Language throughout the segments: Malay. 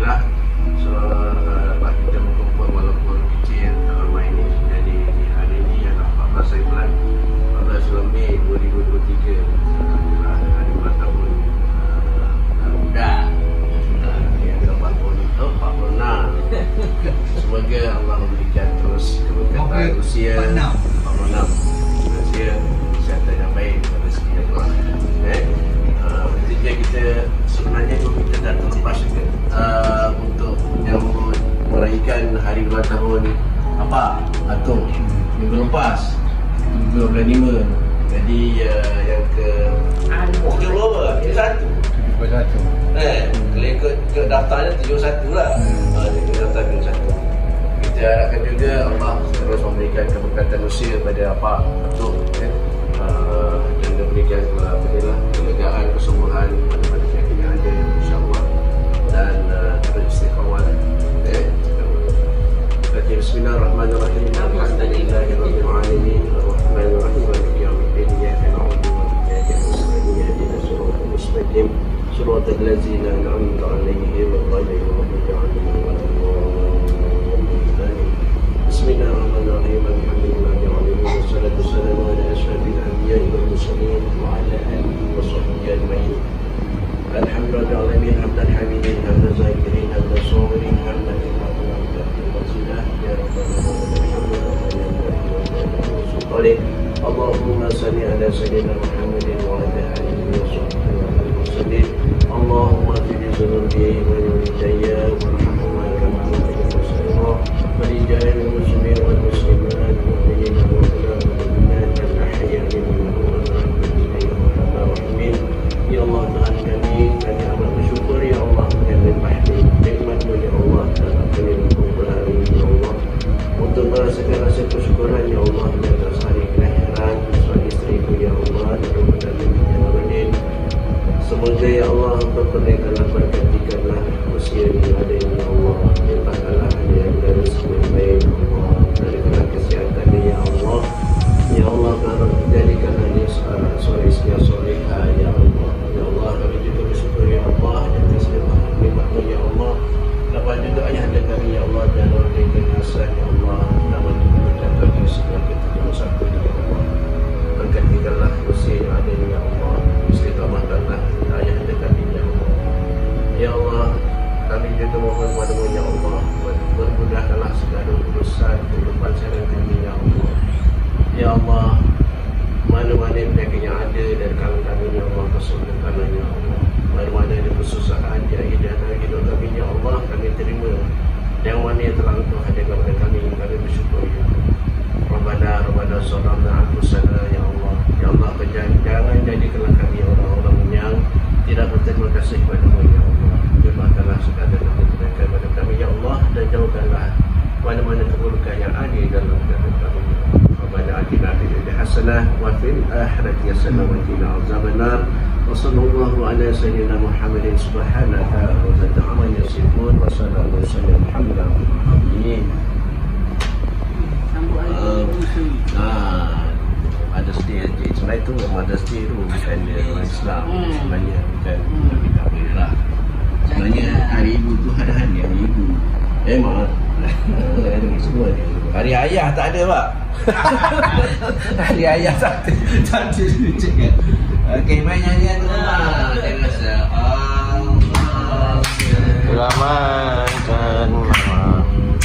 Alhamdulillah. So dapat kita berkumpul walaupun kecil ramai ini. Jadi di hari ini adalah 14 hari bulan 14 Mei 2023. Alhamdulillah, hari ulang tahun muda yang ke-40 itu 46. Semoga Allah memberikan terus keberkatan usia 46. Usia kesihatan yang baik, rezeki yang kuat. Kita sebenarnya kita dah terlepas juga untuk menyambut meraihkan hari ulang tahun Atung minggu lepas 25. Jadi yang ke 71 kalau ikut daftarnya 71 lah. Ikut daftar 71. Kita harapkan juga Allah terus memberikan keberkatan usia kepada Atung dan memberikan kelegaan, kesembuhan pada penyakit yang ada, insyaAllah, dan terus istiqamah. Bismillahirrahmanirrahim. Alhamdulillahirabbil alamin. Arrahmanirrahim. Maliki yaumiddin. Iyyaka na'budu wa iyyaka nasta'in. Ihdinas siratal mustaqim. Siratal ladzina an'amta 'alaihim ghairil maghdubi 'alaihim waladdallin. Bismillahirrahmanirrahim. Alhamdulillahirabbil alamin. Wassalatu wassalamu ala asyrafil anbiya'i wal mursalin wa ala alihi wa sahbihi ajma'in. Alhamdulillahirabbil alamin. Hamdan hamidin, hamdan zakirin, hamdan shakirin, hamdan Allahumma salli ala sayyidina Muhammadin wa ala alihi wa sahbihi wasallim. Allahumma fil zunubi wa yudayya warhamhuma kama rabbayana wa rijal muslimin wal muslimat mu'minin wa mu'minat al-ahya'i minhum al-rahmin. Ya Allah, Tuhan kami amat bersyukur ya Allah kerana nikmat-Mu ya Allah dan kumpulan ini ya Allah, untuk merasakan rasa kesyukuran ya Allah di atas hari kelahiran suami isteriku ya Allah dan kepada Nabi. Semoga ya Allah Engkau kurniakanlah, berkatikanlah usia yang ada ini ya Allah, limpahkanlah dia dengan rezeki yang baik ya Allah, berikanlah kesihatan ya Allah. Ya Allah, jadikanlah dia seorang istri yang solehah ya Allah. Ya Allah, kami juga bersyukur ya Allah atas nikmat-Mu ya Allah. Dapat juga ayah anda kami ya Allah dan orang yang Hasan ya Allah, nama juga berkata segala ketika satu ya Allah. Berkatikanlah usia yang ada ya Allah, istiqamahkanlah ayah anda kami ya Allah. Ya Allah, kami juga mohon padamu ya Allah, bermudahkanlah segala urusan kehidupan sehari kami ya Allah. Ya Allah, mana-mana penyakit yang ada dari kalangan kami ya Allah, kesembuhkanlah ya Allah. Mana-mana ada kesusahan di akhir hidup kami ya Allah, kami terima. Yang mana yang telah Engkau hadirkan kepada kami bersyukur ya Allah. Rabbana zalamna anfusana ya Allah. Ya Allah, jangan jadikanlah kami orang-orang yang tidak berterima kasih kepada-Mu ya Allah. Limpahkanlah segala kebaikan kepada kami ya Allah, dan jauhkanlah mana-mana keburukan yang ada dalam kehidupan kami ya Allah. Rabbana atina fid dunya hasanah wa fil akhirati hasanah wa qina azabannar. Wa sallallahu ala sayyidina Muhammadin subhanaka wa ta'ala yasifun wa sallallahu alaihi alhamdulillah. Mother's Day sebenarnya itu Mother's Day itu bukan orang Islam, sebenarnya bukan kafir lah. Sebenarnya hari ibu tu ada hadiah ibu. Maaf. Semua ni. Hari ayah tak ada pak. Hari ayah tak ada. Tak ada cakap. Okey, main nyanyian tu lah. Saya rasa Allah selamatkan mama.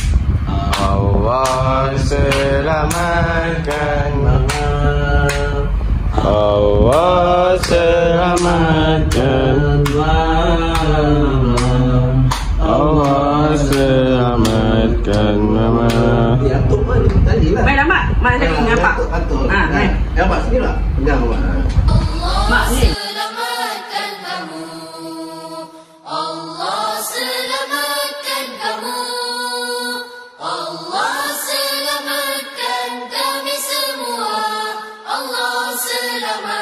Allah selamatkan mama. Allah selamatkan mama. Allah selamatkan mama. Ya, tu pun tadi lah. Main lah, Mak. Mak ada ingat, Pak. Atuk. Main. Ya, Pak, sini lah. Pegang, Pak. Mak, ni. Selamatkan kamu. Allah selamatkan kamu. Allah selamatkan kami semua. Allah selamatkan